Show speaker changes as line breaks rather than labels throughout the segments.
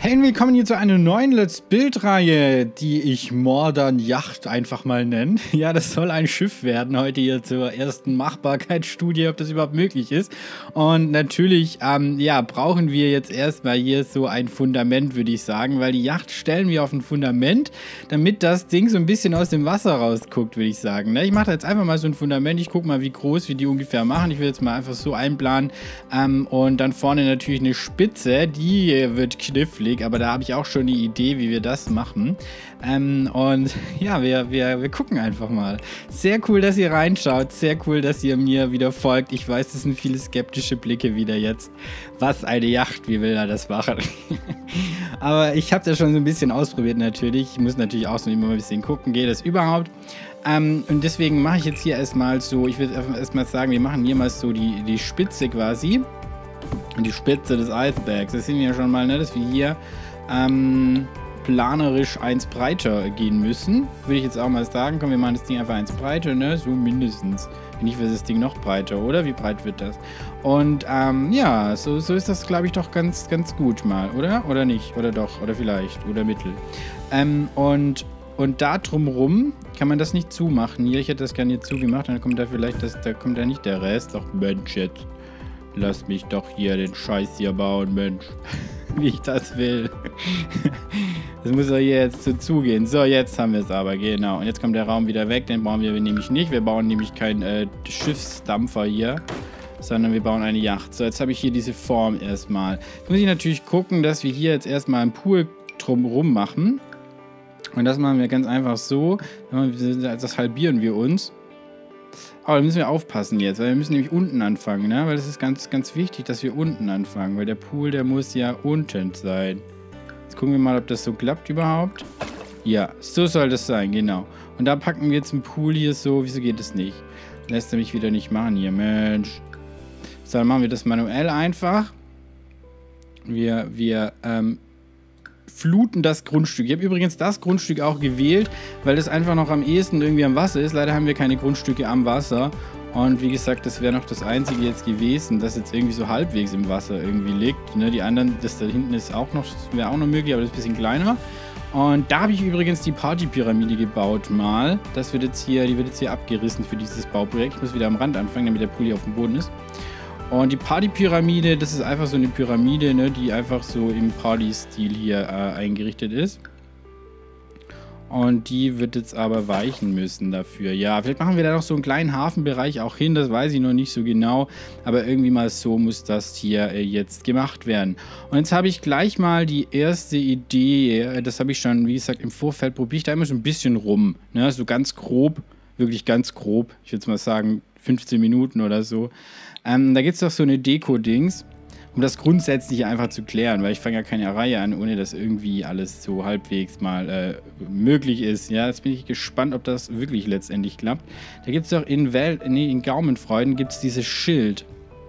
Hey und willkommen hier zu einer neuen Let's Build-Reihe, die ich Modern Yacht einfach mal nenne. Ja, das soll ein Schiff werden, heute hier zur ersten Machbarkeitsstudie, ob das überhaupt möglich ist. Und natürlich, ja, brauchen wir jetzt erstmal hier so ein Fundament, würde ich sagen, weil die Yacht stellen wir auf ein Fundament, damit das Ding so ein bisschen aus dem Wasser rausguckt, würde ich sagen. Ne? Ich mache da jetzt einfach mal so ein Fundament, ich gucke mal, wie groß wir die ungefähr machen. Ich will jetzt mal einfach so einplanen und dann vorne natürlich eine Spitze, die wird knifflig. Aber da habe ich auch schon die Idee, wie wir das machen. Und ja, wir gucken einfach mal. Sehr cool, dass ihr reinschaut. Sehr cool, dass ihr mir wieder folgt. Ich weiß, das sind viele skeptische Blicke wieder jetzt. Was eine Yacht, wie will er das machen? Aber ich habe das schon so ein bisschen ausprobiert natürlich. Ich muss natürlich auch so immer ein bisschen gucken, geht das überhaupt? Und deswegen mache ich jetzt hier erstmal so, ich will erstmal sagen, wir machen hier mal so die Spitze quasi. Die Spitze des Eisbergs. Das sehen wir ja schon mal, ne, dass wir hier planerisch eins breiter gehen müssen. Würde ich jetzt auch mal sagen. Komm, wir machen das Ding einfach eins breiter, ne? So mindestens. Wenn nicht, wird das Ding noch breiter, oder? Wie breit wird das? Und ja, so ist das, glaube ich, doch ganz gut mal, oder? Oder nicht? Oder doch? Oder vielleicht? Oder mittel. Und da drumrum kann man das nicht zumachen. Hier, ich hätte das gerne hier zugemacht. Dann kommt da vielleicht, da kommt da nicht der Rest. Ach Mensch, jetzt. Lass mich doch hier den Scheiß hier bauen, Mensch. Wie ich das will. Das muss doch hier jetzt so zugehen. So, jetzt haben wir es aber, genau. Und jetzt kommt der Raum wieder weg. Den bauen wir nämlich nicht. Wir bauen nämlich keinen Schiffsdampfer hier, sondern wir bauen eine Yacht. So, jetzt habe ich hier diese Form erstmal. Jetzt muss ich natürlich gucken, dass wir hier jetzt erstmal einen Pool drumherum machen. Und das machen wir ganz einfach so. Das halbieren wir uns. Aber da müssen wir aufpassen jetzt, weil wir müssen nämlich unten anfangen, ne? Weil das ist ganz wichtig, dass wir unten anfangen, weil der Pool, der muss ja unten sein. Jetzt gucken wir mal, ob das so klappt überhaupt. Ja, so soll das sein, genau. Und da packen wir jetzt einen Pool hier so, wieso geht das nicht? Lässt er mich wieder nicht machen hier, Mensch. So, dann machen wir das manuell einfach. Wir fluten das Grundstück. Ich habe übrigens das Grundstück auch gewählt, weil das einfach noch am ehesten irgendwie am Wasser ist. Leider haben wir keine Grundstücke am Wasser. Und wie gesagt, das wäre noch das einzige jetzt gewesen, das jetzt irgendwie so halbwegs im Wasser irgendwie liegt. Ne, die anderen, das da hinten ist auch noch, wäre auch noch möglich, aber das ist ein bisschen kleiner. Und da habe ich übrigens die Partypyramide gebaut mal. Das wird jetzt hier, die wird jetzt hier abgerissen für dieses Bauprojekt. Ich muss wieder am Rand anfangen, damit der Pool hier auf dem Boden ist. Und die Partypyramide, das ist einfach so eine Pyramide, ne, die einfach so im Party-Stil hier eingerichtet ist. Und die wird jetzt aber weichen müssen dafür. Ja, vielleicht machen wir da noch so einen kleinen Hafenbereich auch hin, das weiß ich noch nicht so genau. Aber irgendwie mal so muss das hier jetzt gemacht werden. Und jetzt habe ich gleich mal die erste Idee, das habe ich schon, wie gesagt, im Vorfeld probiere ich da immer so ein bisschen rum. Ne, so ganz grob, wirklich ganz grob, ich würde mal sagen 15 Minuten oder so. Da gibt es doch so eine Deko-Dings, um das Grundsätzliche einfach zu klären, weil ich fange ja keine Reihe an, ohne dass irgendwie alles so halbwegs mal möglich ist. Ja, jetzt bin ich gespannt, ob das wirklich letztendlich klappt. Da gibt es doch in Gaumenfreuden gibt es dieses Schild.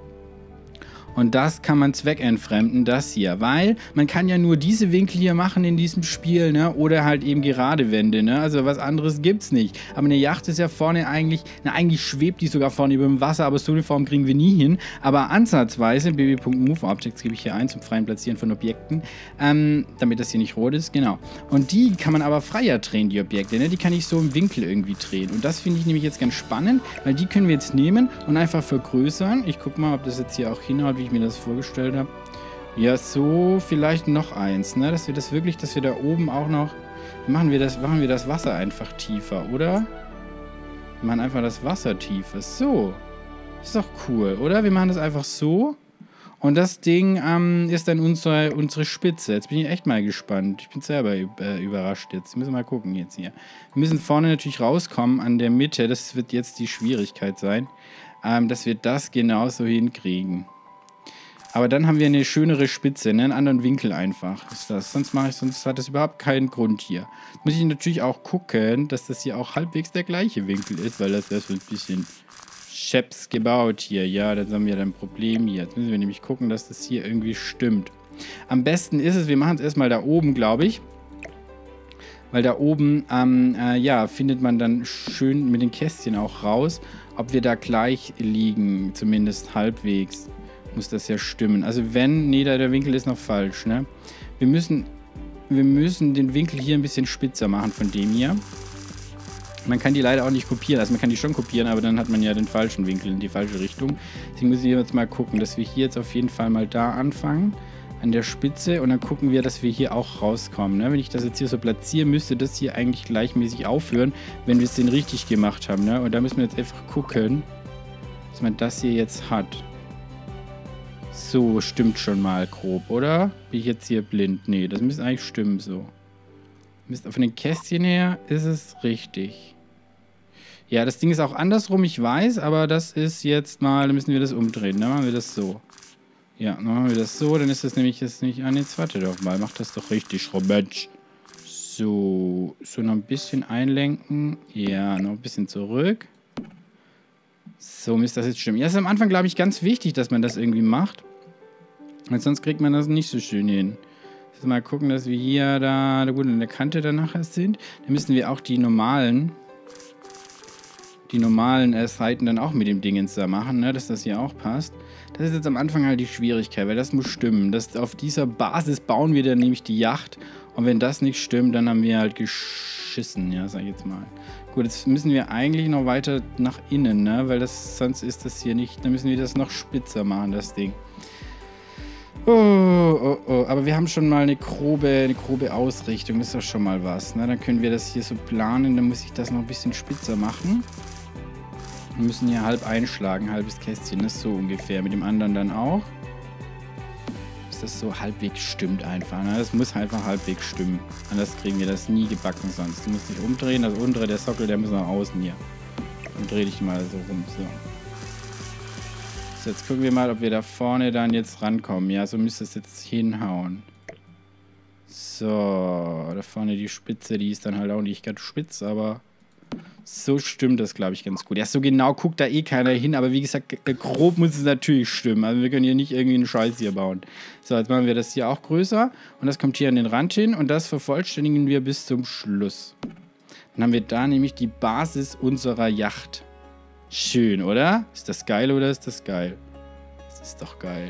Und das kann man zweckentfremden, das hier. Weil man kann ja nur diese Winkel hier machen in diesem Spiel, ne? Oder halt eben gerade Wände, ne? Also was anderes gibt's nicht. Aber eine Yacht ist ja vorne eigentlich, eigentlich schwebt die sogar vorne über dem Wasser, aber so eine Form kriegen wir nie hin. Aber ansatzweise, bb.move Objects gebe ich hier ein zum freien Platzieren von Objekten, damit das hier nicht rot ist, genau. Und die kann man aber freier drehen, die Objekte, ne? Die kann ich so im Winkel irgendwie drehen. Und das finde ich nämlich jetzt ganz spannend, weil die können wir jetzt nehmen und einfach vergrößern. Ich gucke mal, ob das jetzt hier auch hinhaut, wie ich mir das vorgestellt habe. Ja, so vielleicht noch eins, ne? Dass wir das wirklich, dass wir da oben auch noch, machen wir das Wasser einfach tiefer, oder? Wir machen einfach das Wasser tiefer. So. Ist doch cool, oder? Wir machen das einfach so. Und das Ding ist dann unsere Spitze. Jetzt bin ich echt mal gespannt. Ich bin selber überrascht jetzt. Wir müssen mal gucken jetzt hier. Wir müssen vorne natürlich rauskommen an der Mitte. Das wird jetzt die Schwierigkeit sein, dass wir das genauso hinkriegen. Aber dann haben wir eine schönere Spitze, ne? Einen anderen Winkel einfach. Sonst hat das überhaupt keinen Grund hier. Jetzt muss ich natürlich auch gucken, dass das hier auch halbwegs der gleiche Winkel ist, weil das ist so ein bisschen scheps gebaut hier. Ja, dann haben wir ein Problem hier. Jetzt müssen wir nämlich gucken, dass das hier irgendwie stimmt. Am besten ist es, wir machen es erstmal da oben, glaube ich. Weil da oben, ja, findet man dann schön mit den Kästchen auch raus, ob wir da gleich liegen, zumindest halbwegs. Muss das ja stimmen. Also wenn, nee, der Winkel ist noch falsch, ne? wir müssen den Winkel hier ein bisschen spitzer machen von dem hier. Man kann die leider auch nicht kopieren. Also man kann die schon kopieren, aber dann hat man ja den falschen Winkel in die falsche Richtung. Deswegen muss ich jetzt mal gucken, dass wir hier jetzt auf jeden Fall mal da anfangen. An der Spitze. Und dann gucken wir, dass wir hier auch rauskommen. Ne? Wenn ich das jetzt hier so platziere, müsste das hier eigentlich gleichmäßig aufhören, wenn wir es den richtig gemacht haben. Ne? Und da müssen wir jetzt einfach gucken, dass man das hier jetzt hat. So, stimmt schon mal grob, oder? Bin ich jetzt hier blind? Nee, das müsste eigentlich stimmen so. Von den Kästchen her ist es richtig. Ja, das Ding ist auch andersrum, ich weiß, aber das ist jetzt mal, dann müssen wir das umdrehen. Dann machen wir das so. Ja, dann machen wir das so, dann ist das nämlich jetzt nicht... Ah, jetzt warte doch mal, mach das doch richtig, Mensch. So, noch ein bisschen einlenken. Ja, noch ein bisschen zurück. So, müsste das jetzt stimmen. Ja, das ist am Anfang, glaube ich, ganz wichtig, dass man das irgendwie macht. Weil sonst kriegt man das nicht so schön hin. Jetzt mal gucken, dass wir hier da gut an der Kante dann nachher sind. Dann müssen wir auch die normalen Seiten dann auch mit dem Dingens da machen, ne, dass das hier auch passt. Das ist jetzt am Anfang halt die Schwierigkeit, weil das muss stimmen. Auf dieser Basis bauen wir dann nämlich die Yacht. Und wenn das nicht stimmt, dann haben wir halt geschissen, ja, sag ich jetzt mal. Gut, jetzt müssen wir eigentlich noch weiter nach innen, ne, weil sonst ist das hier nicht, dann müssen wir das noch spitzer machen, das Ding. Oh, aber wir haben schon mal eine grobe Ausrichtung, das ist doch schon mal was, ne, dann können wir das hier so planen, dann muss ich das noch ein bisschen spitzer machen. Wir müssen hier halb einschlagen, halbes Kästchen, das ist so ungefähr. Mit dem anderen dann auch. Dass das so halbwegs stimmt einfach. Ne? Das muss einfach halbwegs stimmen. Anders kriegen wir das nie gebacken sonst. Du musst dich umdrehen, das untere, der Sockel, der muss nach außen hier. Und dreh dich mal so rum. So, jetzt gucken wir mal, ob wir da vorne dann jetzt rankommen. Ja, so müsste es jetzt hinhauen. So, da vorne die Spitze, die ist dann halt auch nicht ganz spitz, aber... So stimmt das, glaube ich, ganz gut. Ja, so genau guckt da eh keiner hin, aber wie gesagt, grob muss es natürlich stimmen. Also wir können hier nicht irgendwie einen Scheiß hier bauen. So, jetzt machen wir das hier auch größer und das kommt hier an den Rand hin und das vervollständigen wir bis zum Schluss. Dann haben wir da nämlich die Basis unserer Yacht. Schön, oder? Ist das geil oder ist das geil? Das ist doch geil.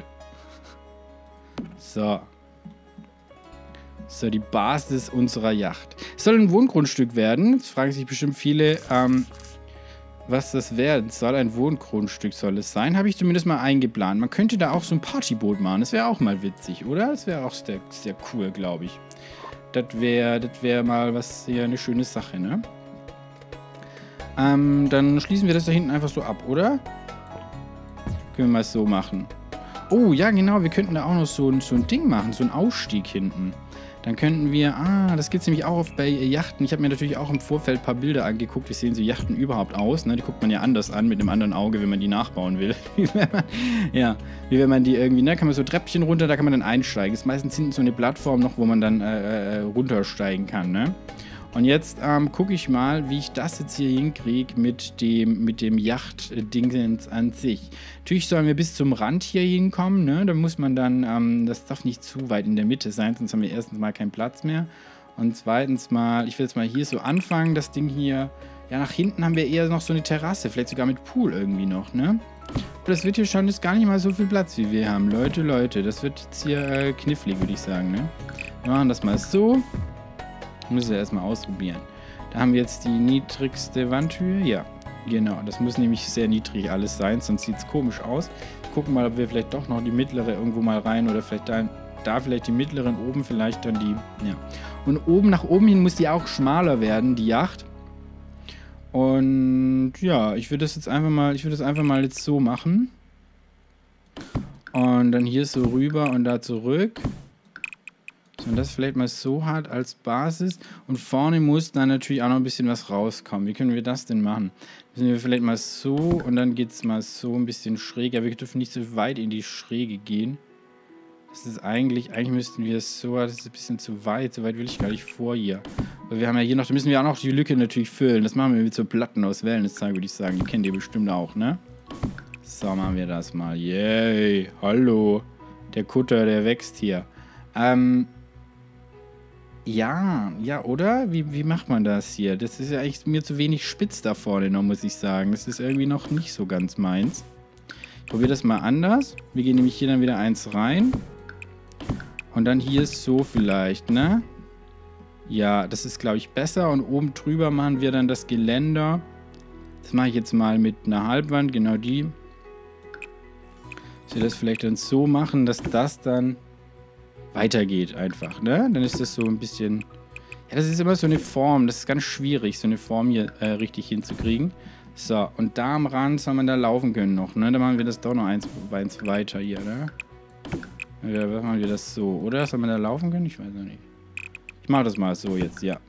So. So, die Basis unserer Yacht. Es soll ein Wohngrundstück werden. Jetzt fragen sich bestimmt viele, was das werden soll. Ein Wohngrundstück soll es sein. Habe ich zumindest mal eingeplant. Man könnte da auch so ein Partyboot machen. Das wäre auch mal witzig, oder? Das wäre auch sehr, sehr cool, glaube ich. Das wär mal was, sehr eine schöne Sache, ne? Dann schließen wir das da hinten einfach so ab, oder? Können wir mal so machen. Oh, ja, genau. Wir könnten da auch noch so ein Ding machen. So ein Ausstieg hinten. Dann könnten wir, das gibt es nämlich auch bei Yachten. Ich habe mir natürlich auch im Vorfeld ein paar Bilder angeguckt. Wie sehen so Yachten überhaupt aus? Ne? Die guckt man ja anders an, mit einem anderen Auge, wenn man die nachbauen will. Wie wenn man die irgendwie, ne? Kann man so Treppchen runter, da kann man dann einsteigen. Das ist meistens hinten so eine Plattform noch, wo man dann runtersteigen kann, ne? Und jetzt gucke ich mal, wie ich das jetzt hier hinkriege mit dem Yacht-Dingens an sich. Natürlich sollen wir bis zum Rand hier hinkommen, ne? Da muss man dann, das darf nicht zu weit in der Mitte sein, sonst haben wir erstens mal keinen Platz mehr. Und zweitens mal, ich will jetzt mal hier so anfangen, das Ding hier. Ja, nach hinten haben wir eher noch so eine Terrasse, vielleicht sogar mit Pool irgendwie noch, ne? Und das wird hier schon, ist gar nicht mal so viel Platz, wie wir haben. Leute, das wird jetzt hier knifflig, würde ich sagen, ne? Wir machen das mal so. Müssen wir erstmal ausprobieren. Da haben wir jetzt die niedrigste Wandhöhe. Ja, genau. Das muss nämlich sehr niedrig alles sein, sonst sieht es komisch aus. Gucken mal, ob wir vielleicht doch noch die mittlere irgendwo mal rein oder vielleicht da vielleicht die mittleren, oben vielleicht dann die. Ja. Und oben nach oben hin muss die auch schmaler werden, die Yacht. Und ja, ich würde das jetzt einfach mal, jetzt so machen. Und dann hier so rüber und da zurück. Und das vielleicht mal so hat als Basis. Und vorne muss dann natürlich auch noch ein bisschen was rauskommen. Wie können wir das denn machen? Müssen wir vielleicht mal so und dann geht es mal so ein bisschen schräg. Ja, wir dürfen nicht so weit in die Schräge gehen. Das ist eigentlich müssten wir es so, das ist ein bisschen zu weit. So weit will ich gar nicht vor hier. Aber wir haben ja hier noch, da müssen wir auch noch die Lücke natürlich füllen. Das machen wir mit so Platten aus Wellness-Tagen, würde ich sagen. Die kennt ihr bestimmt auch, ne? So, machen wir das mal. Yay, hallo. Der Kutter, der wächst hier. Ja, oder? Wie macht man das hier? Das ist ja echt mir zu wenig spitz da vorne noch, muss ich sagen. Das ist irgendwie noch nicht so ganz meins. Ich probiere das mal anders. Wir gehen nämlich hier dann wieder eins rein. Und dann hier ist so vielleicht, ne? Ja, das ist, glaube ich, besser. Und oben drüber machen wir dann das Geländer. Das mache ich jetzt mal mit einer Halbwand, genau die. Dass wir das vielleicht dann so machen, dass das dann weitergeht einfach, ne? Dann ist das so ein bisschen... Ja, das ist immer so eine Form. Das ist ganz schwierig, so eine Form hier richtig hinzukriegen. So, und da am Rand soll man da laufen können noch, ne? Dann machen wir das doch noch eins weiter hier, ne? Ja, machen wir das so, oder? Soll man da laufen können? Ich weiß noch nicht. Ich mache das mal so jetzt, ja.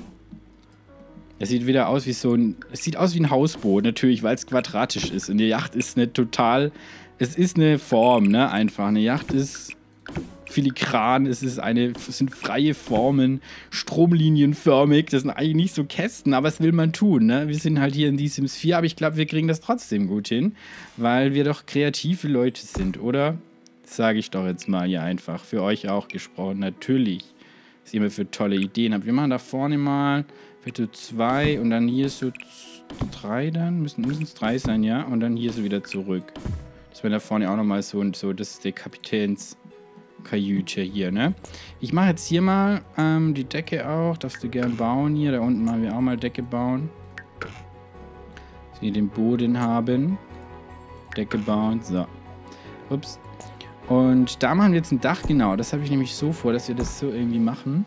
Es sieht wieder aus wie so ein... Es sieht aus wie ein Hausboot, natürlich, weil es quadratisch ist. Und die Yacht ist eine total... Es ist eine Form, ne? Einfach. Eine Yacht ist filigran, es sind freie Formen, stromlinienförmig. Das sind eigentlich nicht so Kästen, aber das will man tun, ne? Wir sind halt hier in die Sims 4, aber ich glaube, wir kriegen das trotzdem gut hin, weil wir doch kreative Leute sind, oder? Das sage ich doch jetzt mal hier einfach. Für euch auch gesprochen, natürlich. Was ihr immer für tolle Ideen habt. Wir machen da vorne mal vielleicht so 2 und dann hier so 3 dann. Müssen es 3 sein, ja? Und dann hier so wieder zurück. Dass wir da vorne auch nochmal so und so, das ist der Kapitänskajüte hier, ne? Ich mache jetzt hier mal die Decke auch. Darfst du gern bauen hier. Da unten machen wir auch mal Decke bauen. Dass wir den Boden haben. Decke bauen, so. Ups. Und da machen wir jetzt ein Dach, genau. Das habe ich nämlich so vor, dass wir das so irgendwie machen.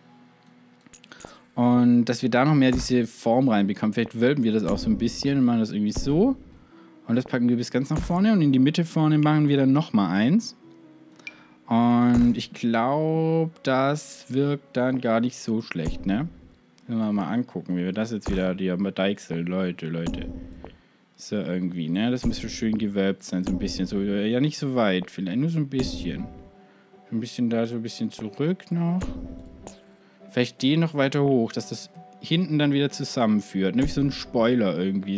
Und dass wir da noch mehr diese Form reinbekommen. Vielleicht wölben wir das auch so ein bisschen und machen das irgendwie so. Und das packen wir bis ganz nach vorne. Und in die Mitte vorne machen wir dann nochmal eins. Und ich glaube, das wirkt dann gar nicht so schlecht, ne? Wenn wir mal angucken, wie wir das jetzt wieder deichseln. Leute. So irgendwie, ne? Das müsste schön gewölbt sein, so ein bisschen. So, ja, nicht so weit, vielleicht nur so ein bisschen. Ein bisschen da, so ein bisschen zurück noch. Vielleicht den noch weiter hoch, dass das hinten dann wieder zusammenführt. Nämlich so ein Spoiler irgendwie.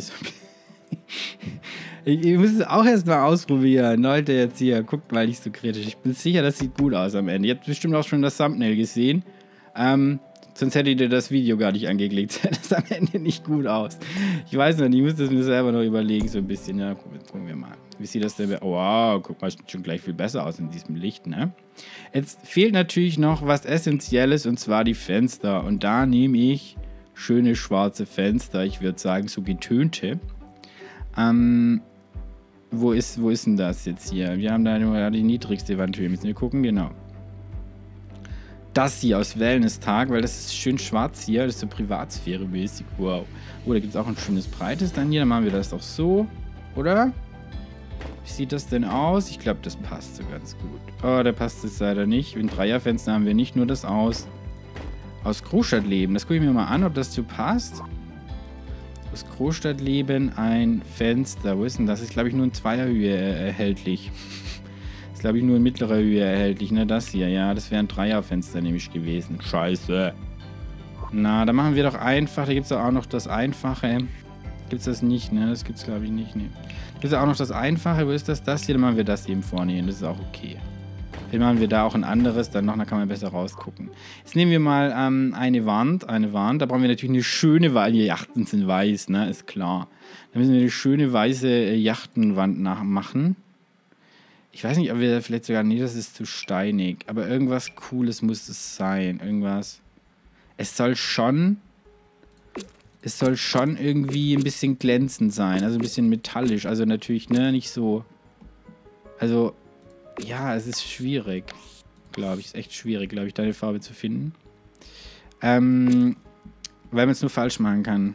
Ich muss es auch erstmal ausprobieren. Leute, jetzt hier, guckt mal nicht so kritisch. Ich bin sicher, das sieht gut aus am Ende. Ihr habt bestimmt auch schon das Thumbnail gesehen. Sonst hättet ihr das Video gar nicht angeklickt. Sieht das am Ende nicht gut aus. Ich weiß noch nicht, ich muss das mir selber noch überlegen, so ein bisschen. Ja, gucken wir mal. Wie sieht das denn? Oh, wow, guck mal, sieht schon gleich viel besser aus in diesem Licht, ne? Jetzt fehlt natürlich noch was Essentielles, und zwar die Fenster. Und da nehme ich schöne schwarze Fenster. Ich würde sagen, so getönte. Wo ist denn das jetzt hier? Wir haben da nur die niedrigste Wandhöhe. Müssen wir gucken, genau. Das hier aus Wellness-Tag, weil das ist schön schwarz hier. Das ist so Privatsphäre-mäßig. Wow. Oh, da gibt es auch ein schönes breites dann hier. Dann machen wir das doch so, oder? Wie sieht das denn aus? Ich glaube, das passt so ganz gut. Oh, da passt es leider nicht. In Dreierfenster haben wir nicht nur das aus Großstadtleben. Das gucke ich mir mal an, ob das so passt. Aus Großstadtleben ein Fenster. Wo ist denn das? Ist, glaube ich, nur in Zweierhöhe erhältlich. Ist, glaube ich, nur in mittlerer Höhe erhältlich. Ne, das hier. Ja, das wäre ein Dreierfenster nämlich gewesen. Scheiße. Na, da machen wir doch einfach. Da gibt es auch noch das Einfache. Gibt es das nicht, ne? Das gibt es, glaube ich, nicht, ne. Gibt es auch noch das Einfache. Wo ist das? Das hier. Dann machen wir das eben vorne hin. Das ist auch okay. Dann machen wir da auch ein anderes, dann noch, da kann man besser rausgucken. Jetzt nehmen wir mal eine Wand. Da brauchen wir natürlich eine schöne, weil die Yachten sind weiß, ne, ist klar. Dann müssen wir eine schöne weiße Yachtenwand nachmachen. Ich weiß nicht, ob wir da vielleicht sogar, nee, das ist zu steinig, aber irgendwas Cooles muss es sein, irgendwas. Es soll schon irgendwie ein bisschen glänzend sein, also ein bisschen metallisch, also natürlich, ne, nicht so, also... Ja, es ist schwierig, glaube ich. Es ist echt schwierig, glaube ich, da eine Farbe zu finden. Weil man es nur falsch machen kann.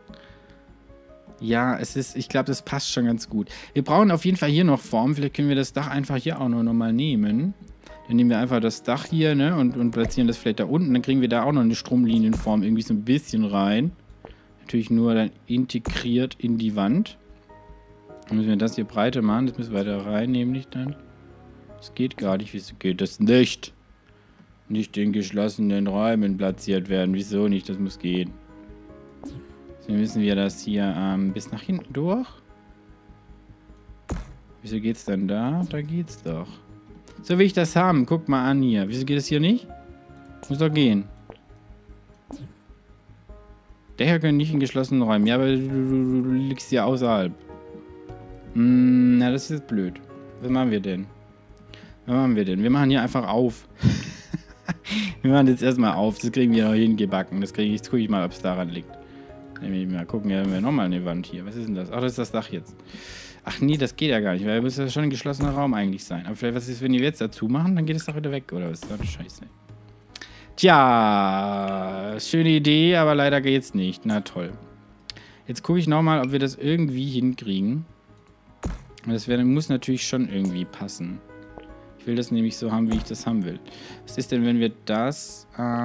Ja, ich glaube, das passt schon ganz gut. Wir brauchen auf jeden Fall hier noch Form. Vielleicht können wir das Dach einfach hier auch noch mal nehmen. Dann nehmen wir einfach das Dach hier, ne, und platzieren das vielleicht da unten. Dann kriegen wir da auch noch eine Stromlinienform irgendwie so ein bisschen rein. Natürlich nur dann integriert in die Wand. Dann müssen wir das hier breiter machen. Das müssen wir da rein, nämlich dann. Das geht gar nicht. Wieso geht das nicht? Nicht in geschlossenen Räumen platziert werden. Wieso nicht? Das muss gehen. Deswegen müssen wir das hier bis nach hinten durch. Wieso geht's dann da? Da geht's doch. So will ich das haben. Guck mal an hier. Wieso geht es hier nicht? Muss doch gehen. Dächer können nicht in geschlossenen Räumen. Ja, aber du liegst hier außerhalb. Na, das ist blöd. Was machen wir denn? Was machen wir denn? Wir machen hier einfach auf. Wir machen jetzt erstmal auf. Das kriegen wir noch hingebacken. Jetzt gucke ich mal, ob es daran liegt. Mal gucken, hier haben wir nochmal eine Wand hier. Was ist denn das? Ach, das ist das Dach jetzt. Ach nee, das geht ja gar nicht, weil es muss ja schon ein geschlossener Raum eigentlich sein. Aber vielleicht, was ist, wenn die jetzt dazu machen, dann geht das Dach wieder weg, oder was? Das ist scheiße. Tja, schöne Idee, aber leider geht's nicht. Na toll. Jetzt gucke ich nochmal, ob wir das irgendwie hinkriegen. Das muss natürlich schon irgendwie passen. Ich will das nämlich so haben, wie ich das haben will. Was ist denn, wenn wir das,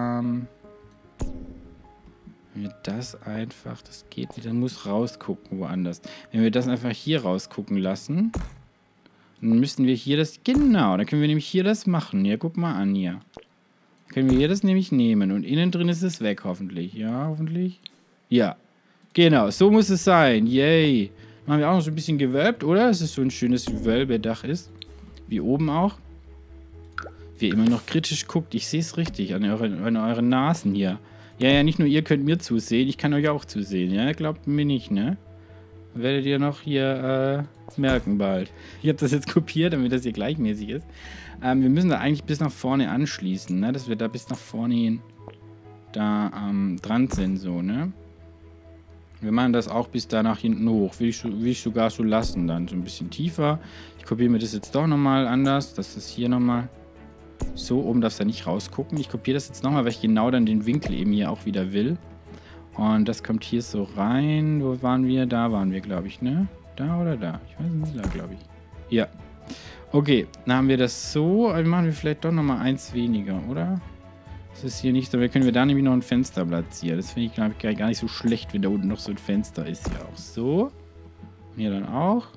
einfach, das geht nicht, dann muss rausgucken woanders. Wenn wir das einfach hier rausgucken lassen, dann müssten wir hier das, genau, dann können wir nämlich hier das machen. Ja, guck mal an hier. Dann können wir hier das nämlich nehmen und innen drin ist es weg, hoffentlich. Ja, hoffentlich. Ja, genau, so muss es sein. Yay. Machen wir auch noch so ein bisschen gewölbt, oder? Dass es so ein schönes Wölbedach ist. Wie oben auch. Wie ihr immer noch kritisch guckt. Ich sehe es richtig an euren Nasen hier. Ja, nicht nur ihr könnt mir zusehen, ich kann euch auch zusehen. Ja, glaubt mir nicht, ne? Werdet ihr noch hier merken bald. Ich habe das jetzt kopiert, damit das hier gleichmäßig ist. Wir müssen da eigentlich bis nach vorne anschließen, ne? Dass wir da bis nach vorne hin da dran sind, so, ne? Wir machen das auch bis da nach hinten hoch. Will ich sogar so lassen dann. So ein bisschen tiefer. Ich kopiere mir das jetzt doch nochmal anders. Das ist hier nochmal. So, oben darfst du da nicht rausgucken. Ich kopiere das jetzt nochmal, weil ich genau dann den Winkel eben hier auch wieder will. Und das kommt hier so rein. Wo waren wir? Da waren wir, glaube ich, ne? Da oder da? Ich weiß nicht, da, glaube ich. Ja. Okay, dann haben wir das so. Aber machen wir vielleicht doch nochmal eins weniger, oder? Das ist hier nicht so. Da können wir da nämlich noch ein Fenster platzieren. Das finde ich, glaube ich, gar nicht so schlecht, wenn da unten noch so ein Fenster ist. Hier auch so. Und hier dann auch.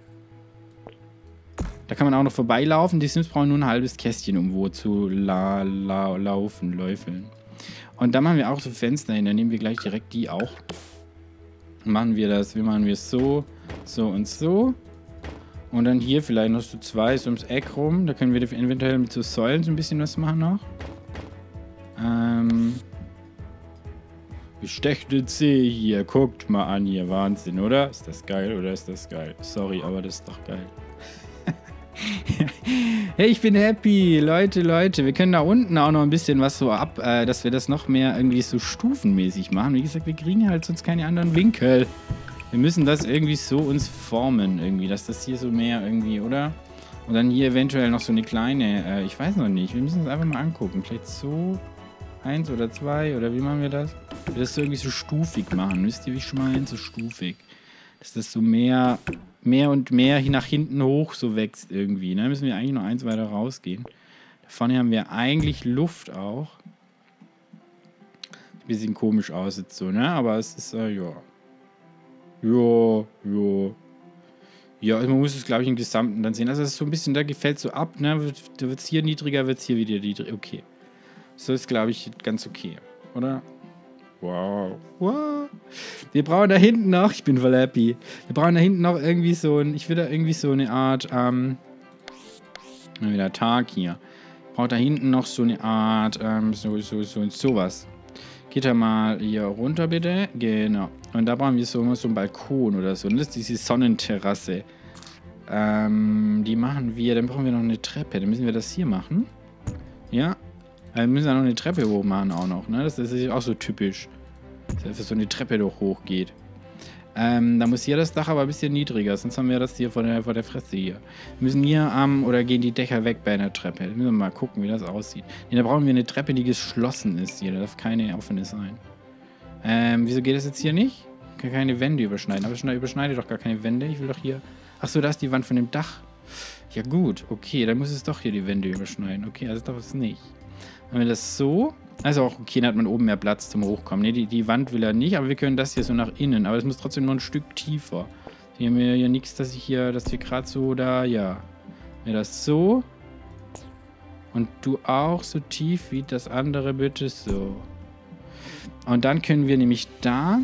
Da kann man auch noch vorbeilaufen. Die Sims brauchen nur ein halbes Kästchen, um wo zu läufeln. Und da machen wir auch so Fenster hin. Dann nehmen wir gleich direkt die auch. Machen wir das. Wir machen es so, so und so. Und dann hier vielleicht noch so zwei so ums Eck rum. Da können wir eventuell mit so Säulen so ein bisschen was machen noch. Bestechende C hier. Guckt mal an hier. Wahnsinn, oder? Ist das geil oder ist das geil? Sorry, aber das ist doch geil. Hey, ich bin happy. Leute, wir können da unten auch noch ein bisschen was so dass wir das noch mehr irgendwie so stufenmäßig machen. Wie gesagt, wir kriegen halt sonst keine anderen Winkel. Wir müssen das irgendwie so uns formen irgendwie, dass das hier so mehr irgendwie, oder? Und dann hier eventuell noch so eine kleine, ich weiß noch nicht. Wir müssen es einfach mal angucken. Vielleicht so 1 oder 2 oder wie machen wir das? Wir das so irgendwie so stufig machen. Wisst ihr, wie ich meine? So stufig. Dass das so mehr und mehr nach hinten hoch so wächst irgendwie. Ne? Müssen wir eigentlich noch 1 weiter rausgehen. Da vorne haben wir eigentlich Luft auch. Ein bisschen komisch aus jetzt so, ne? Aber es ist, ja. Ja, also man muss es, glaube ich, im Gesamten dann sehen. Also es ist so ein bisschen, da gefällt so ab, ne? Da wird es hier niedriger, wird es hier wieder niedriger. Okay. So ist, glaube ich, ganz okay, oder? Wow. Wir brauchen da hinten noch, ich bin voll happy. Wir brauchen da hinten noch irgendwie so ich will da irgendwie so eine Art, wieder Tag hier. Ich brauche da hinten noch so eine Art, sowas. Geht da mal hier runter, bitte. Genau. Und da brauchen wir so einen Balkon oder so. Und das ist diese Sonnenterrasse. Die machen wir, dann brauchen wir noch eine Treppe. Dann müssen wir das hier machen. Ja. Wir müssen ja noch eine Treppe hoch machen auch noch, ne? Das ist auch so typisch. Dass einfach so eine Treppe doch hochgeht. Da muss hier das Dach aber ein bisschen niedriger, sonst haben wir das hier vor der Fresse hier. Wir müssen hier oder gehen die Dächer weg bei einer Treppe. Da müssen wir mal gucken, wie das aussieht. Nee, da brauchen wir eine Treppe, die geschlossen ist hier. Da darf keine offene sein. Wieso geht das jetzt hier nicht? Ich kann keine Wände überschneiden. Aber ich überschneide doch gar keine Wände. Ich will doch hier... Achso, da ist die Wand von dem Dach. Ja gut, okay, dann muss es doch hier die Wände überschneiden. Okay, also doch es nicht. Wenn wir das so... Also auch okay, dann hat man oben mehr Platz zum Hochkommen. Ne, die Wand will er nicht, aber wir können das hier so nach innen. Aber es muss trotzdem noch ein Stück tiefer. Hier haben wir ja nichts, dass wir gerade so da... Ja. Wenn wir das so... Und du auch so tief wie das andere bitte so. Und dann können wir nämlich da...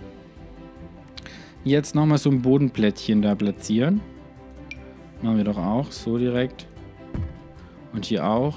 Jetzt nochmal so ein Bodenplättchen da platzieren. Machen wir doch auch so direkt. Und hier auch.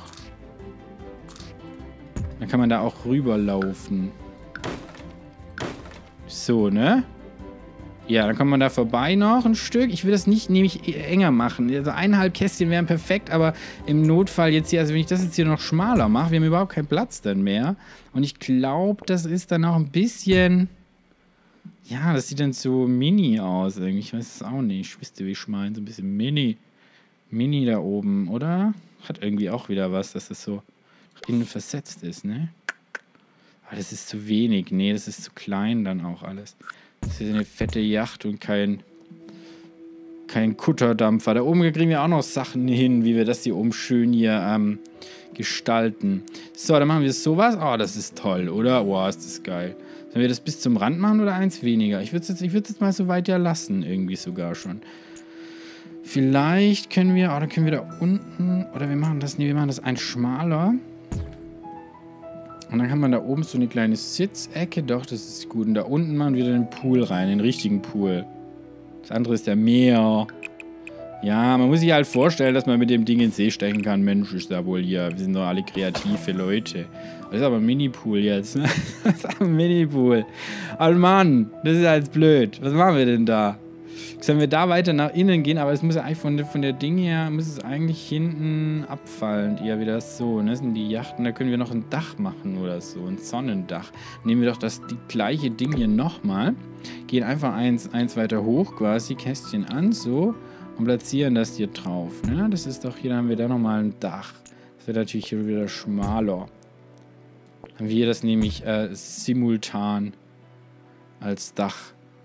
Dann kann man da auch rüberlaufen. So, ne? Ja, dann kommt man da vorbei noch ein Stück. Ich will das nicht nämlich enger machen. Also 1,5 Kästchen wären perfekt, aber im Notfall jetzt hier, also wenn ich das jetzt hier noch schmaler mache, wir haben überhaupt keinen Platz dann mehr. Und ich glaube, das ist dann auch ein bisschen... Ja, das sieht dann so mini aus irgendwie. Ich weiß es auch nicht. Wisst ihr, wie ich meine? So ein bisschen mini. Mini da oben, oder? Hat irgendwie auch wieder was, dass das so innen versetzt ist, ne? Aber das ist zu wenig. Nee, das ist zu klein dann auch alles. Das ist eine fette Yacht und kein Kutterdampfer. Da oben kriegen wir auch noch Sachen hin, wie wir das hier oben schön hier gestalten. So, dann machen wir sowas. Oh, das ist toll, oder? Oh, ist das geil. Sollen wir das bis zum Rand machen oder eins weniger? Ich würde es jetzt mal so weit ja lassen, irgendwie sogar schon. Vielleicht können wir, dann können wir da unten, oder wir machen das ein schmaler. Und dann kann man da oben so eine kleine Sitzecke, doch, das ist gut. Und da unten machen wir den Pool rein, den richtigen Pool. Das andere ist der Meer. Ja, man muss sich halt vorstellen, dass man mit dem Ding in den See stechen kann. Mensch, ist da wohl hier. Wir sind doch alle kreative Leute. Das ist aber ein Mini-Pool jetzt, ne? Das ist ein Mini-Pool. Oh Mann, das ist jetzt blöd. Was machen wir denn da? Sollen wir da weiter nach innen gehen? Aber es muss ja eigentlich von der Ding her, muss es eigentlich hinten abfallen. Eher wieder so, ne? Das sind die Yachten, da können wir noch ein Dach machen oder so. Ein Sonnendach. Nehmen wir doch die gleiche Ding hier nochmal. Gehen einfach eins weiter hoch quasi, Kästchen an, so. Und platzieren das hier drauf. Ne? Das ist doch hier, dann haben wir da nochmal ein Dach. Das wird natürlich hier wieder schmaler. Dann haben wir hier das nämlich simultan als Dach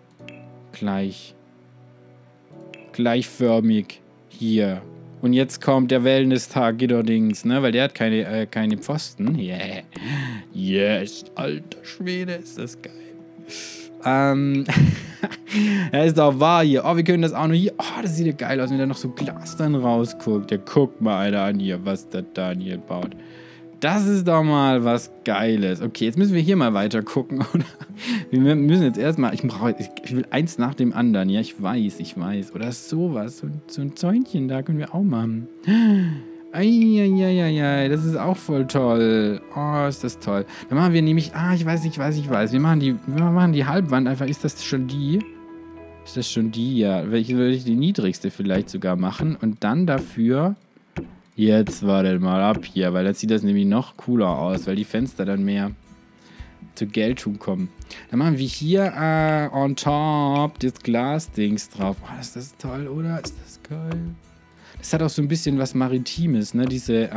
gleichförmig hier. Und jetzt kommt der Wellness-Tag Gitterdings, ne? Weil der hat keine Pfosten. Yeah. Yes, alter Schwede, ist das geil. Ja, ist doch wahr hier. Oh, wir können das auch noch hier. Oh, das sieht ja geil aus, wenn da noch so Glas dann rausguckt. Ja, guck mal einer an hier, was der Daniel baut. Das ist doch mal was Geiles. Okay, jetzt müssen wir hier mal weiter gucken, oder? Wir müssen jetzt erstmal, ich will eins nach dem anderen. Ja, ich weiß. Oder sowas. So ein Zäunchen, da können wir auch machen. Eieieiei, das ist auch voll toll. Oh, ist das toll. Dann machen wir nämlich, ich weiß. Wir machen die Halbwand einfach. Ist das schon die? Ja. Welche würde ich die niedrigste vielleicht sogar machen? Und dann dafür, jetzt wartet mal ab hier, weil dann sieht das nämlich noch cooler aus, weil die Fenster dann mehr zur Geltung kommen. Dann machen wir hier on top das Glasdings drauf. Oh, ist das toll, oder? Ist das geil? Das hat auch so ein bisschen was Maritimes, ne? Diese,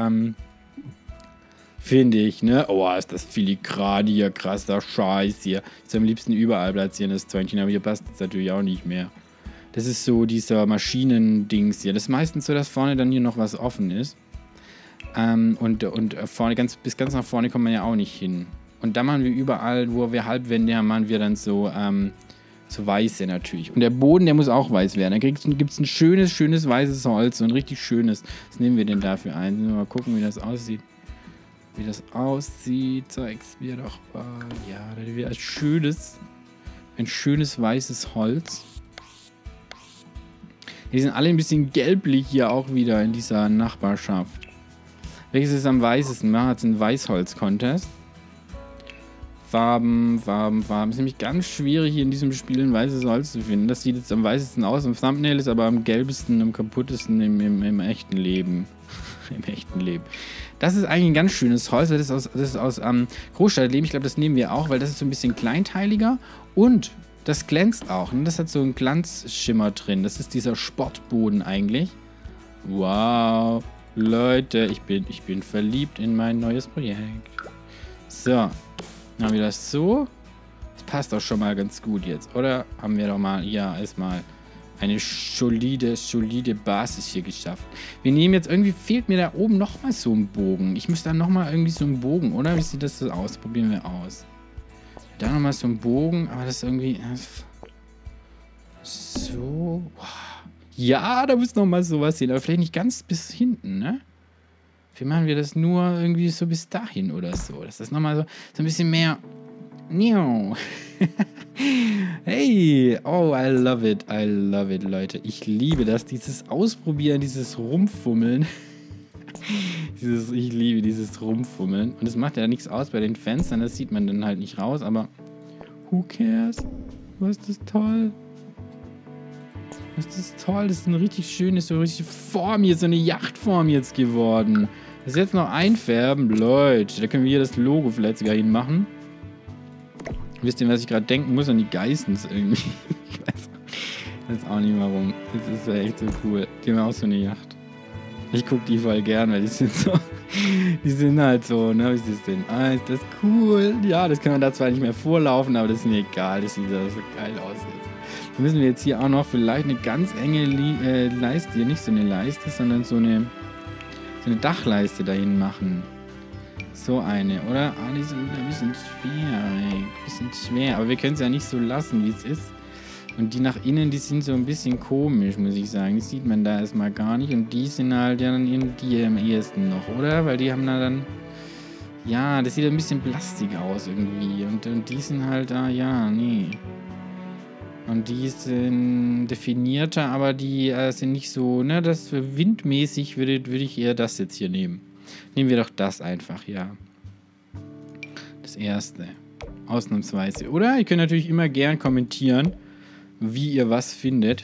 finde ich, ne? Oh, ist das filigran hier, krasser Scheiß hier. Ich am liebsten überall platzieren, das Zäunchen, aber hier passt es natürlich auch nicht mehr. Das ist so dieser Maschinendings hier. Das ist meistens so, dass vorne dann hier noch was offen ist. Und vorne, bis ganz nach vorne kommt man ja auch nicht hin. Und da machen wir überall, wo wir Halbwände haben, machen wir dann so weiße natürlich. Und der Boden, der muss auch weiß werden. Da gibt es ein schönes weißes Holz, so ein richtig schönes. Was nehmen wir denn dafür ein? Mal gucken, wie das aussieht. Zeig's mir doch mal. Ja, da haben wir ein schönes weißes Holz. Die sind alle ein bisschen gelblich hier auch wieder in dieser Nachbarschaft. Welches ist am weißesten? Wir haben jetzt einen Weißholz-Contest. Farben. Es ist nämlich ganz schwierig, hier in diesem Spiel ein weißes Holz zu finden. Das sieht jetzt am weißesten aus. Im Thumbnail ist aber am gelbesten, am kaputtesten im echten Leben. Im echten Leben. Das ist eigentlich ein ganz schönes Holz. Das ist aus Großstadtleben. Ich glaube, das nehmen wir auch, weil das ist so ein bisschen kleinteiliger. Und das glänzt auch. Und das hat so einen Glanzschimmer drin. Das ist dieser Sportboden eigentlich. Wow. Leute, ich bin verliebt in mein neues Projekt. So. Dann haben wir das so. Das passt doch schon mal ganz gut jetzt, oder? Haben wir doch mal, ja, erstmal eine solide Basis hier geschafft. Wir nehmen jetzt, irgendwie fehlt mir da oben nochmal so ein Bogen. Ich müsste dann nochmal irgendwie so einen Bogen, oder? Wie sieht das so aus? Probieren wir aus. Da nochmal so ein Bogen, aber das ist irgendwie... So... Ja, da muss nochmal sowas hin, aber vielleicht nicht ganz bis hinten, ne? Wie machen wir das nur irgendwie so bis dahin oder so? Das ist nochmal so ein bisschen mehr... Hey, oh, I love it, Leute. Ich liebe das, dieses Ausprobieren, dieses Rumfummeln. Ich liebe dieses Rumfummeln. Und es macht ja nichts aus bei den Fenstern, das sieht man dann halt nicht raus, aber who cares? Was ist das toll? Das ist toll, das ist eine richtig schöne, so richtig Form hier, so eine Yachtform jetzt geworden. Das jetzt noch einfärben, Leute. Da können wir hier das Logo vielleicht sogar hinmachen. Wisst ihr, was ich gerade denken muss? An die Geissens irgendwie. Ich weiß auch nicht warum. Das ist ja echt so cool. Die haben auch so eine Yacht. Ich gucke die voll gern, weil die sind so... Die sind halt so, ne? Wie ist das denn? Ah, ist das cool? Ja, das kann man da zwar nicht mehr vorlaufen, aber das ist mir egal. Das sieht so geil aus jetzt. Dann müssen wir jetzt hier auch noch vielleicht eine ganz enge Leiste, hier nicht so eine Leiste, sondern so eine Dachleiste dahin machen. So eine, oder? Ah, die sind ein bisschen schwer. Aber wir können es ja nicht so lassen, wie es ist. Und die nach innen, die sind so ein bisschen komisch, muss ich sagen. Die sieht man da erstmal gar nicht. Und die sind halt ja dann die am ehesten noch, oder? Weil die haben da dann... Ja, das sieht ein bisschen plastik aus irgendwie. Und die sind halt da, ja, nee. Und die sind definierter, aber die sind nicht so, ne? Das für windmäßig würde ich eher das jetzt hier nehmen. Nehmen wir doch das einfach, ja. Das erste. Ausnahmsweise. Oder? Ihr könnt natürlich immer gern kommentieren, wie ihr was findet.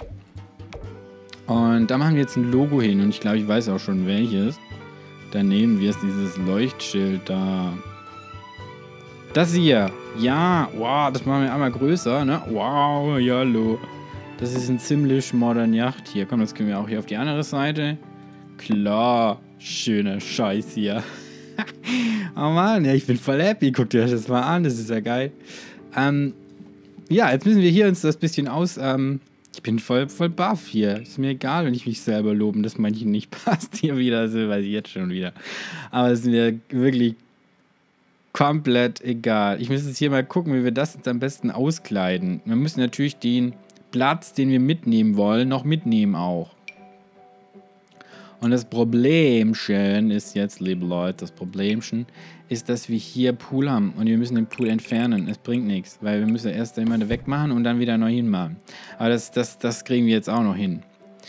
Und da machen wir jetzt ein Logo hin. Und ich glaube, ich weiß auch schon welches. Dann nehmen wir es, dieses Leuchtschild da. Das hier. Ja, wow, das machen wir einmal größer, ne? Wow, ja, hallo. Das ist ein ziemlich modern Yacht hier. Komm, das können wir auch hier auf die andere Seite. Klar, schöner Scheiß hier. Oh Mann, ja, ich bin voll happy. Guckt euch das mal an, das ist ja geil. Ja, jetzt müssen wir hier uns das bisschen aus... ich bin voll baff hier. Ist mir egal, wenn ich mich selber loben, dass manchen nicht passt hier wieder. So weiß ich jetzt schon wieder. Aber es ist mir wirklich komplett egal. Ich muss jetzt hier mal gucken, wie wir das jetzt am besten auskleiden. Wir müssen natürlich den Platz, den wir mitnehmen wollen, noch mitnehmen auch. Und das Problemchen ist jetzt, liebe Leute, das Problemchen ist, dass wir hier Pool haben und wir müssen den Pool entfernen. Es bringt nichts, weil wir müssen erst einmal wegmachen und dann wieder neu hinmachen. Aber das kriegen wir jetzt auch noch hin.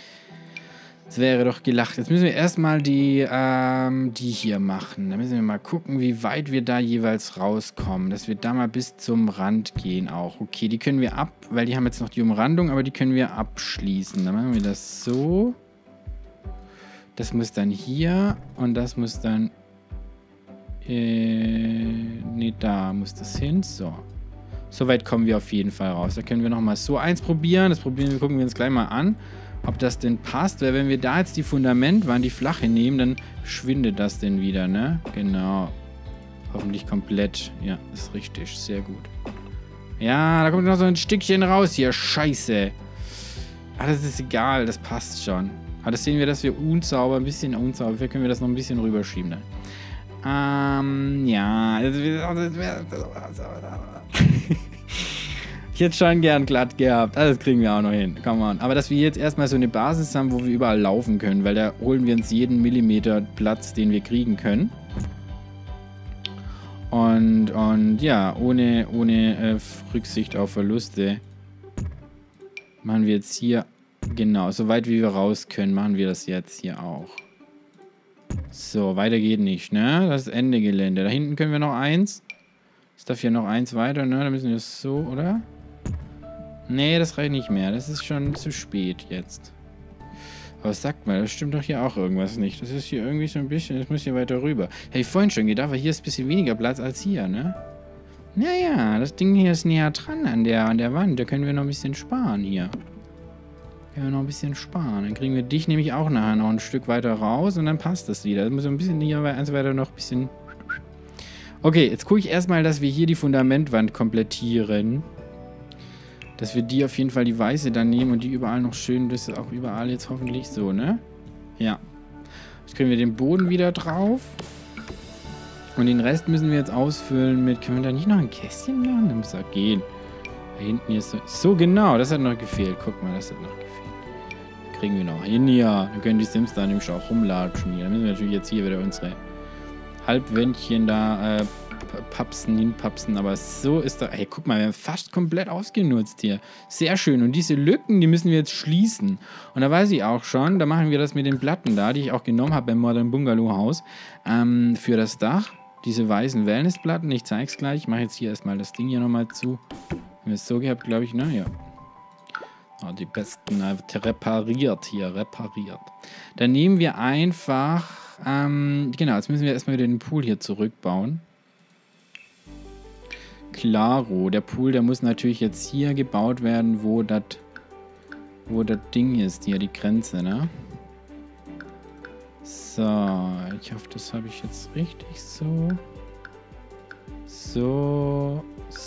Das wäre doch gelacht. Jetzt müssen wir erstmal die hier machen. Da müssen wir mal gucken, wie weit wir da jeweils rauskommen. Dass wir da mal bis zum Rand gehen auch. Okay, die können wir ab, weil die haben jetzt noch die Umrandung, aber die können wir abschließen. Dann machen wir das so. Das muss dann hier und das muss dann... nee, da muss das hin. So. So weit kommen wir auf jeden Fall raus. Da können wir nochmal so eins probieren. Das gucken wir uns gleich mal an, ob das denn passt. Weil wenn wir da jetzt die Fundamentwand, die flache nehmen, dann schwindet das denn wieder, ne? Genau. Hoffentlich komplett. Ja, ist richtig. Sehr gut. Ja, da kommt noch so ein Stückchen raus hier. Scheiße. Ah, das ist egal. Das passt schon. Aber das sehen wir, dass wir ein bisschen unsauber. Vielleicht können wir das noch ein bisschen rüberschieben dann. Ja. Ich hätte schon gern glatt gehabt. Das kriegen wir auch noch hin. Come on. Aber dass wir jetzt erstmal so eine Basis haben, wo wir überall laufen können, weil da holen wir uns jeden Millimeter Platz, den wir kriegen können. Und ja, ohne Rücksicht auf Verluste machen wir jetzt hier, genau, so weit wie wir raus können, machen wir das jetzt hier auch. So, weiter geht nicht, ne? Das ist Ende Gelände. Da hinten können wir noch eins. Es darf hier noch eins weiter, ne? Da müssen wir es so, oder? Nee, das reicht nicht mehr. Das ist schon zu spät jetzt. Aber sagt mal, das stimmt doch hier auch irgendwas nicht. Das ist hier irgendwie so ein bisschen, das muss hier weiter rüber. Hätte ich vorhin schon gedacht, weil hier ist ein bisschen weniger Platz als hier, ne? Naja, das Ding hier ist näher dran an der Wand. Da können wir noch ein bisschen sparen hier. Können wir noch ein bisschen sparen. Dann kriegen wir dich nämlich auch nachher noch ein Stück weiter raus und dann passt das wieder. Das muss ein bisschen hier eins weiter noch ein bisschen... Okay, jetzt gucke ich erstmal, dass wir hier die Fundamentwand komplettieren. Dass wir die auf jeden Fall, die weiße dann nehmen und die überall noch schön, das ist auch überall jetzt hoffentlich so, ne? Ja. Jetzt können wir den Boden wieder drauf. Und den Rest müssen wir jetzt ausfüllen mit, können wir da nicht noch ein Kästchen machen? Das muss ja gehen. Da hinten hier ist so genau, das hat noch gefehlt. Guck mal, das hat noch gefehlt. Kriegen wir noch hin hier. Dann können die Sims da nämlich auch rumlatschen hier. Dann müssen wir natürlich jetzt hier wieder unsere Halbwändchen da hinpapsen. Aber so ist da... Hey, guck mal, wir haben fast komplett ausgenutzt hier. Sehr schön. Und diese Lücken, die müssen wir jetzt schließen. Und da weiß ich auch schon, da machen wir das mit den Platten da, die ich auch genommen habe beim Modern Bungalow Haus, für das Dach. Diese weißen Wellnessplatten. Ich zeige es gleich. Ich mache jetzt hier erstmal das Ding hier nochmal zu. Haben wir es so gehabt, glaube ich, ne? Ja. Oh, die besten repariert hier, repariert. Dann nehmen wir einfach, genau, jetzt müssen wir erstmal wieder den Pool hier zurückbauen. Klaro, der Pool, der muss natürlich jetzt hier gebaut werden, wo das Ding ist, hier die Grenze, ne? So, ich hoffe, das habe ich jetzt richtig so. So.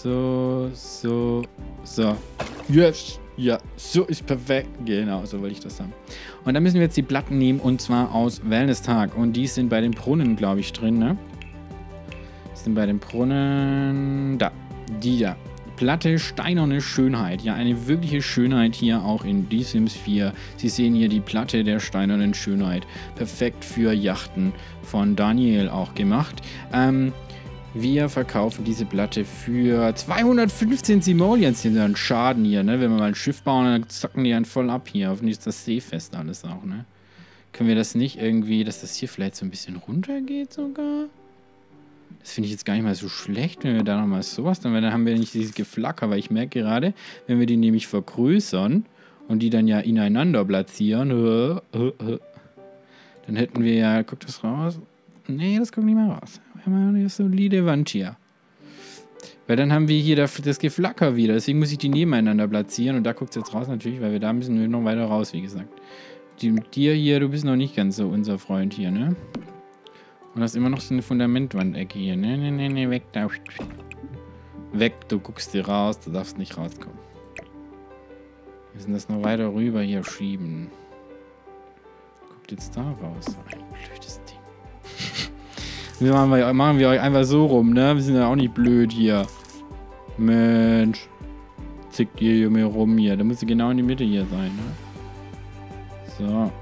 Yes! Ja, so ist perfekt. Genau, so wollte ich das haben. Und dann müssen wir jetzt die Platten nehmen, und zwar aus Wellness-Tag. Und die sind bei den Brunnen, glaube ich, drin, ne? Die sind bei den Brunnen... Da. Die da. Platte Steinerne Schönheit. Ja, eine wirkliche Schönheit hier auch in Die Sims 4. Sie sehen hier die Platte der Steinernen Schönheit. Perfekt für Yachten von Daniel auch gemacht. Wir verkaufen diese Platte für 215 Simoleons. Hier ist ein Schaden hier, ne? Wenn wir mal ein Schiff bauen, dann zocken die einen voll ab hier. Hoffentlich ist das seefest alles auch, ne? Können wir das nicht irgendwie, dass das hier vielleicht so ein bisschen runtergeht sogar? Das finde ich jetzt gar nicht mal so schlecht, wenn wir da nochmal sowas, dann haben wir nicht dieses Geflacker, weil ich merke gerade, wenn wir die nämlich vergrößern und die dann ja ineinander platzieren, dann hätten wir ja, guckt das raus? Nee, das kommt nicht mehr raus. Wir haben eine solide Wand hier. Weil dann haben wir hier das Geflacker wieder, deswegen muss ich die nebeneinander platzieren und da guckt es jetzt raus natürlich, weil da müssen wir noch weiter raus, wie gesagt. Dir hier, du bist noch nicht ganz so unser Freund hier, ne? Und das ist immer noch so eine Fundamentwandecke hier. Nee, weg da. Weg, du guckst dir raus, du darfst nicht rauskommen. Wir müssen das noch weiter rüber hier schieben. Guckt jetzt da raus. So ein blödes Ding. machen wir euch einfach so rum, ne? Wir sind ja auch nicht blöd hier. Mensch. Zickt ihr hier mir rum hier. Da müsste genau in die Mitte hier sein, ne? So.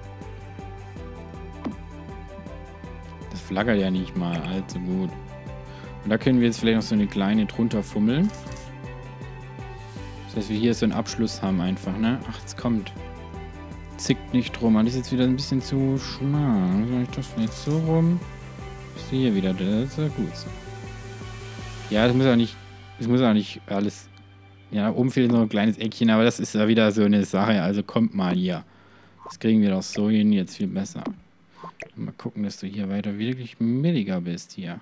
Flackert ja nicht mal allzu gut. Und da können wir jetzt vielleicht noch so eine kleine drunter fummeln. Das heißt, wir hier so einen Abschluss haben einfach, ne? Ach, es kommt. Zickt nicht drum. Das ist jetzt wieder ein bisschen zu schmal. Soll ich das vielleicht so rum? Ist hier wieder. Das ist ja gut so. Ja, das muss auch nicht alles. Ja, oben fehlt noch ein kleines Eckchen, aber das ist ja wieder so eine Sache. Also kommt mal hier. Das kriegen wir doch so hin, jetzt viel besser. Mal gucken, dass du hier weiter wirklich mittiger bist hier.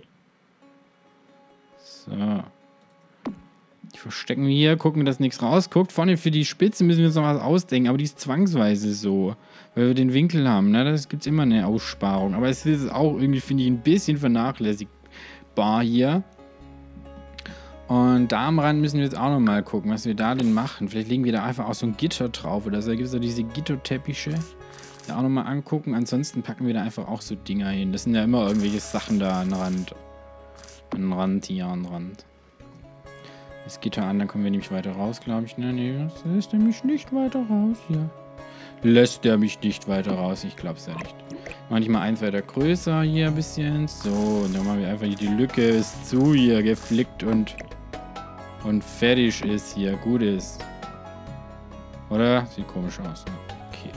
So. Die verstecken wir hier, gucken, dass nichts rausguckt. Vorne für die Spitze müssen wir uns noch was ausdenken, aber die ist zwangsweise so. Weil wir den Winkel haben, ne? Das gibt es immer eine Aussparung. Aber es ist auch irgendwie, finde ich, ein bisschen vernachlässigbar hier. Und da am Rand müssen wir jetzt auch nochmal gucken, was wir da denn machen. Vielleicht legen wir da einfach auch so ein Gitter drauf oder so. Da gibt es ja diese Gitterteppiche. Auch nochmal angucken. Ansonsten packen wir da einfach auch so Dinger hin. Das sind ja immer irgendwelche Sachen da an Rand. An Rand, hier an Rand. Das Gitter an, dann kommen wir nämlich weiter raus, glaube ich. Nee, das lässt er mich nicht weiter raus hier. Lässt er mich nicht weiter raus? Ich glaube es ja nicht. Manchmal eins weiter größer hier ein bisschen. So, und dann machen wir einfach hier die Lücke. Ist zu hier geflickt und fertig ist hier. Gut ist. Oder? Sieht komisch aus, ne? Okay.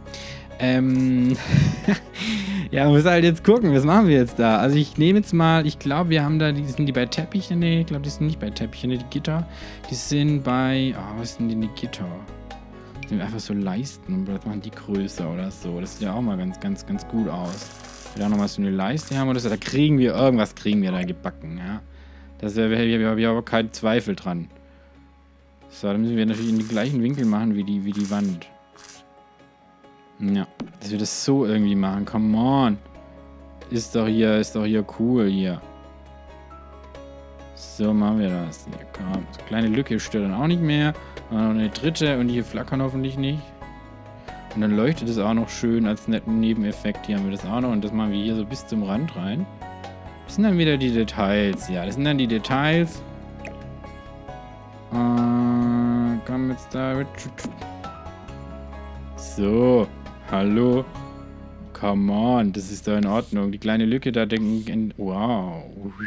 Ja, man muss halt jetzt gucken, was machen wir jetzt da? Also ich nehme jetzt mal, ich glaube, wir haben da, sind die bei Teppichen? Nee, ich glaube, die sind nicht bei Teppichen, die Gitter. Die sind bei, was sind denn die Gitter? Die sind einfach so Leisten und vielleicht machen die größer oder so. Das sieht ja auch mal ganz gut aus. Wenn wir da nochmal so eine Leiste haben oder so, da kriegen wir da gebacken, ja. Da habe ich aber keinen Zweifel dran. So, dann müssen wir natürlich in den gleichen Winkel machen wie die Wand. Ja, dass wir das so irgendwie machen. Come on. Ist doch hier cool hier. So machen wir das. Hier, komm. So eine kleine Lücke stört dann auch nicht mehr. Und noch eine dritte und die hier flackern hoffentlich nicht. Und dann leuchtet es auch noch schön als netten Nebeneffekt. Hier haben wir das auch noch und das machen wir hier so bis zum Rand rein. Das sind dann wieder die Details. Ja, das sind dann die Details. Komm jetzt da. So. Hallo. Come on, das ist doch in Ordnung. Die kleine Lücke da denken... Wow.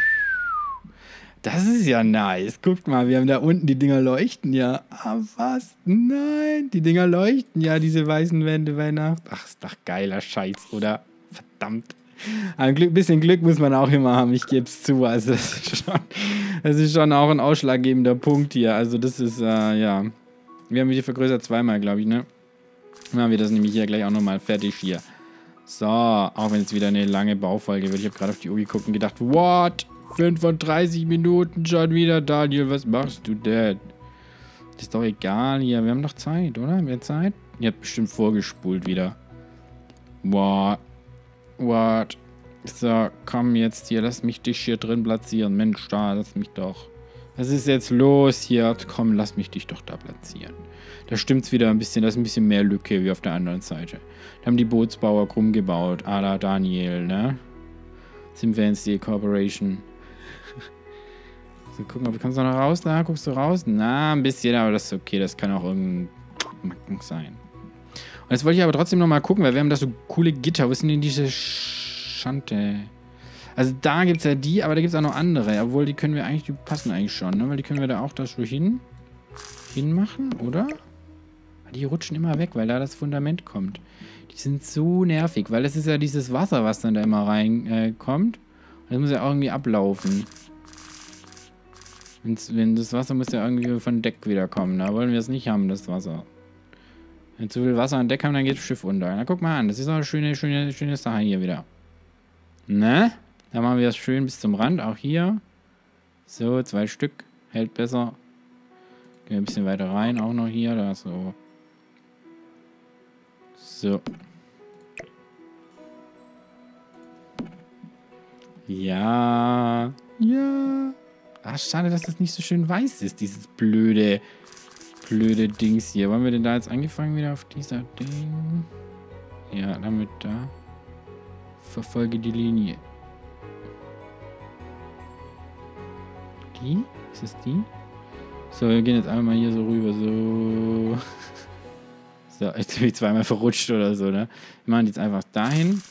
Das ist ja nice. Guckt mal, wir haben da unten die Dinger leuchten ja. Ah, was? Nein, die Dinger leuchten ja, diese weißen Wände bei Nacht. Ach, ist doch geiler Scheiß, oder? Verdammt. Ein bisschen Glück muss man auch immer haben, ich gebe es zu. Also das ist schon auch ein ausschlaggebender Punkt hier. Also das ist, ja... Wir haben die vergrößert zweimal, glaube ich, ne? Dann machen wir das nämlich hier gleich auch nochmal fertig hier. So, auch wenn es wieder eine lange Baufolge wird. Ich habe gerade auf die Uhr geguckt und gedacht, what? 35 Minuten schon wieder, Daniel, was machst du denn? Das ist doch egal hier, wir haben doch Zeit, oder? Haben wir Zeit? Ihr habt bestimmt vorgespult wieder. What? What? So, komm jetzt hier, lass mich dich hier drin platzieren. Mensch, da, lass mich doch. Was ist jetzt los hier? Komm, lass mich dich doch da platzieren. Da stimmt's wieder ein bisschen, da ist ein bisschen mehr Lücke wie auf der anderen Seite. Da haben die Bootsbauer krumm gebaut, à la Daniel, ne? Simfancy Corporation. So, gucken, ob du noch raus, da guckst du raus? Na, ein bisschen, aber das ist okay, das kann auch irgendein Macken sein. Und jetzt wollte ich aber trotzdem noch mal gucken, weil wir haben da so coole Gitter. Wo sind denn diese Schante? Also da gibt es ja die, aber da gibt es auch noch andere. Obwohl, die können wir eigentlich, die passen eigentlich schon, ne? Weil die können wir da auch da so hinmachen, oder? Die rutschen immer weg, weil da das Fundament kommt. Die sind so nervig, weil das ist ja dieses Wasser, was dann da immer reinkommt. Das muss ja auch irgendwie ablaufen. Wenn das Wasser muss ja irgendwie von Deck wieder kommen. Da wollen wir es nicht haben, das Wasser. Wenn wir zu viel Wasser an Deck haben, dann geht das Schiff unter. Na, guck mal an, das ist auch eine schöne Sache hier wieder. Ne? Da machen wir das schön bis zum Rand, auch hier. So, 2 Stück. Hält besser. Gehen wir ein bisschen weiter rein, auch noch hier. Da so. So. Ja. Ja. Ach, schade, dass das nicht so schön weiß ist, dieses blöde Dings hier. Wollen wir denn da jetzt angefangen wieder auf dieser Ding? Ja, damit da. Verfolge die Linie. Die? Ist es die? So, wir gehen jetzt einmal hier so rüber, so. So, jetzt bin ich zweimal verrutscht oder so, ne? Wir machen jetzt einfach dahin.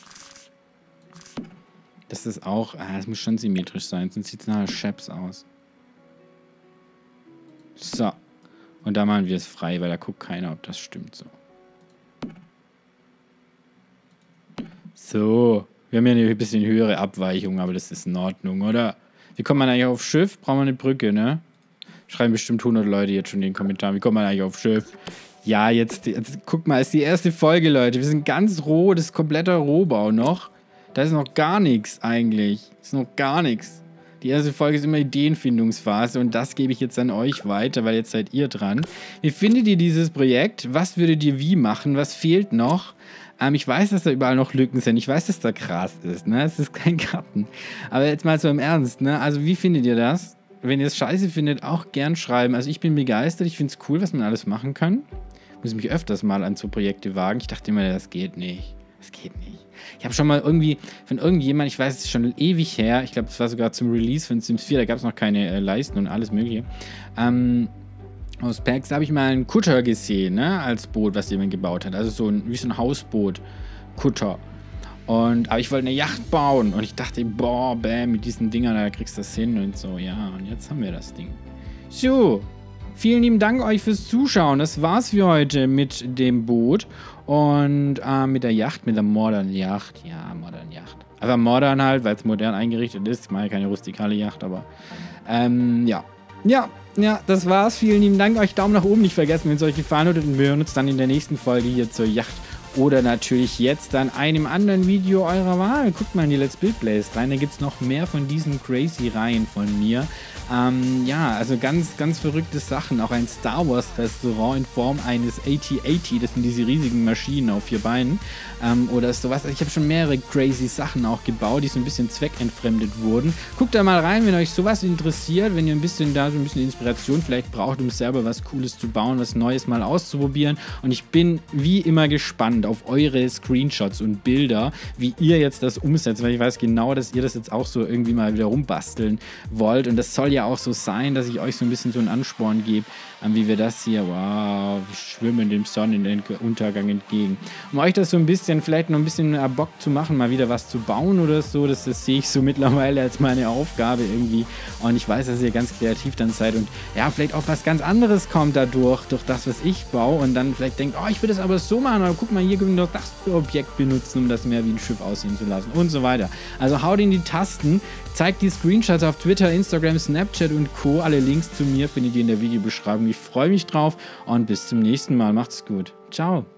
Das ist auch, das muss schon symmetrisch sein, sonst sieht es nachher scheps aus. So. Und da machen wir es frei, weil da guckt keiner, ob das stimmt so. So. Wir haben ja eine bisschen höhere Abweichung, aber das ist in Ordnung, oder? Wie kommt man eigentlich auf Schiff? Brauchen wir eine Brücke, ne? Schreiben bestimmt 100 Leute jetzt schon in den Kommentaren. Wie kommt man eigentlich auf Schiff? Ja, jetzt guck mal, ist die erste Folge, Leute. Wir sind ganz roh, das ist kompletter Rohbau noch. Da ist noch gar nichts eigentlich. Ist noch gar nichts. Die erste Folge ist immer Ideenfindungsphase und das gebe ich jetzt an euch weiter, weil jetzt seid ihr dran. Wie findet ihr dieses Projekt? Was würdet ihr wie machen? Was fehlt noch? Ich weiß, dass da überall noch Lücken sind. Ich weiß, dass da Gras ist, ne? Es ist kein Garten. Aber jetzt mal so im Ernst, ne? Also wie findet ihr das? Wenn ihr es scheiße findet, auch gern schreiben. Also ich bin begeistert. Ich finde es cool, was man alles machen kann. Muss mich öfters mal an so Projekte wagen. Ich dachte immer, das geht nicht. Das geht nicht. Ich habe schon mal irgendwie von irgendjemand, ich weiß, es ist schon ewig her, ich glaube, es war sogar zum Release von Sims 4, da gab es noch keine Leisten und alles mögliche. Aus Packs habe ich mal einen Kutter gesehen, ne, als Boot, was jemand gebaut hat. Also wie so ein Hausboot, Kutter. Aber ich wollte eine Yacht bauen und ich dachte, boah, bam, mit diesen Dingern, da kriegst du das hin und so. Ja, und jetzt haben wir das Ding. So, vielen lieben Dank euch fürs Zuschauen. Das war's für heute mit dem Boot und mit der Yacht, mit der Modern Yacht. Ja, Modern Yacht. Also modern halt, weil es modern eingerichtet ist. Ich meine keine rustikale Yacht, aber ja. Ja, das war's. Vielen lieben Dank euch. Daumen nach oben nicht vergessen, wenn es euch gefallen hat. Und wir hören uns dann in der nächsten Folge hier zur Yacht. Oder natürlich jetzt dann einem anderen Video eurer Wahl. Guckt mal in die Let's Build Playlist rein. Da gibt es noch mehr von diesen crazy Reihen von mir. Ja, also ganz, ganz verrückte Sachen. Auch ein Star Wars Restaurant in Form eines AT-AT. Das sind diese riesigen Maschinen auf 4 Beinen. Oder sowas. Also ich habe schon mehrere crazy Sachen auch gebaut, die so ein bisschen zweckentfremdet wurden. Guckt da mal rein, wenn euch sowas interessiert. Wenn ihr ein bisschen Inspiration vielleicht braucht, um selber was Cooles zu bauen, was Neues mal auszuprobieren. Und ich bin wie immer gespannt auf eure Screenshots und Bilder, wie ihr jetzt das umsetzt, weil ich weiß genau, dass ihr das jetzt auch so irgendwie mal wieder rumbasteln wollt und das soll ja auch so sein, dass ich euch so ein bisschen so einen Ansporn gebe, wie wir das hier, wow, wir schwimmen dem Sonnenuntergang entgegen. Um euch das so ein bisschen, vielleicht noch ein bisschen Bock zu machen, mal wieder was zu bauen oder so, das sehe ich so mittlerweile als meine Aufgabe irgendwie und ich weiß, dass ihr ganz kreativ dann seid und ja, vielleicht auch was ganz anderes kommt dadurch, durch das, was ich baue und dann vielleicht denkt, oh, ich will das aber so machen, aber guck mal, hier können wir doch das Objekt benutzen, um das mehr wie ein Schiff aussehen zu lassen und so weiter. Also haut in die Tasten, zeigt die Screenshots auf Twitter, Instagram, Snap Snapchat und Co. Alle Links zu mir findet ihr in der Videobeschreibung. Ich freue mich drauf und bis zum nächsten Mal. Macht's gut. Ciao.